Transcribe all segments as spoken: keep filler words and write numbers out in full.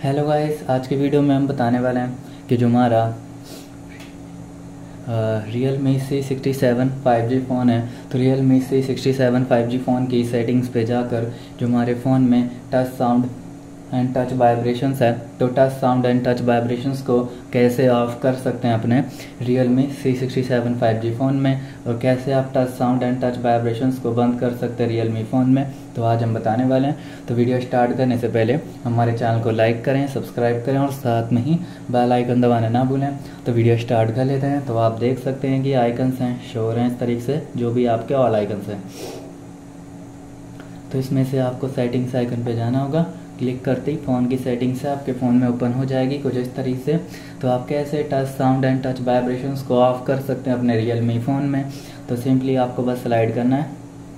Hello guys, आज की video में हम बताने वाले हैं कि जो हमारा Realme C sixty seven five G phone है, तो Realme C sixty seven five G phone की सेटिंग्स पे जाकर जो हमारे फ़ोन में touch sound and touch vibrations है, तो touch sound and touch vibrations को कैसे ऑफ कर सकते हैं अपने Realme C sixty seven five G phone में, और कैसे आप touch sound and touch vibrations को बंद कर सकते हैं रियल मी फ़ोन में, तो आज हम बताने वाले हैं। तो वीडियो स्टार्ट करने से पहले हमारे चैनल को लाइक करें, सब्सक्राइब करें और साथ में ही बेल आइकन दबाना ना भूलें। तो वीडियो स्टार्ट कर लेते हैं। तो आप देख सकते हैं कि आइकन्स हैं, शो हो रहे हैं इस तरीके से, जो भी आपके ऑल आइकन्स हैं। तो इसमें से आपको सेटिंग्स आइकन पे जाना होगा। क्लिक करते ही फ़ोन की सेटिंग्स से आपके फ़ोन में ओपन हो जाएगी कुछ इस तरीके से। तो आप कैसे touch sound and touch vibrations को ऑफ कर सकते हैं अपने रियल मी फ़ोन में, तो सिंपली आपको बस स्लाइड करना है।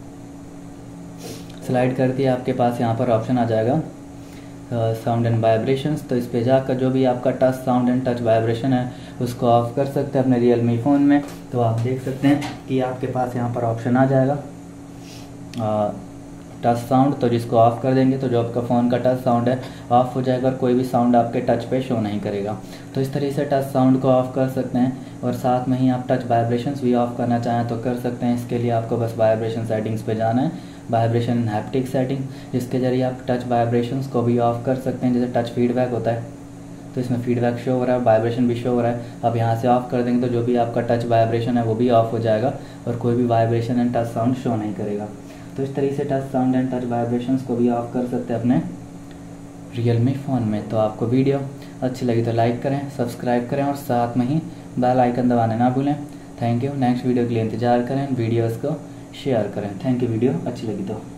स्लाइड करके आपके पास यहाँ पर ऑप्शन आ जाएगा साउंड एंड वाइब्रेशंस। तो इस पे जाकर जो भी आपका touch sound and touch vibration है उसको ऑफ कर सकते हैं अपने रियल मी फ़ोन में। तो आप देख सकते हैं कि आपके पास यहाँ पर ऑप्शन आ जाएगा टच साउंड, तो जिसको ऑफ कर देंगे तो जो आपका फ़ोन का टच साउंड है ऑफ हो जाएगा और कोई भी साउंड आपके टच पे शो नहीं करेगा। तो इस तरीके से टच साउंड को ऑफ कर सकते हैं, और साथ में ही आप टच वाइब्रेशंस भी ऑफ करना चाहें तो कर सकते हैं। इसके लिए आपको बस वाइब्रेशन सेटिंग्स पे जाना है, वाइब्रेशन हैप्टिक सेटिंग, जिसके जरिए आप टच वाइब्रेशंस को भी ऑफ कर सकते हैं। जैसे टच फीडबैक होता है तो इसमें फीडबैक शो हो रहा है, वाइब्रेशन भी शो हो रहा है। अब यहाँ से ऑफ कर देंगे तो जो भी आपका टच वाइब्रेशन है वो भी ऑफ हो जाएगा और कोई भी vibration and touch sound show नहीं करेगा। तो इस तरीके से touch sound and touch vibrations को भी ऑफ कर सकते हैं अपने रियल मी फ़ोन में। तो आपको वीडियो अच्छी लगी तो लाइक करें, सब्सक्राइब करें और साथ में ही बेल आइकन दबाना ना भूलें। Thank you. नेक्स्ट वीडियो के लिए इंतजार करें, वीडियोस को शेयर करें। Thank you. वीडियो अच्छी लगी तो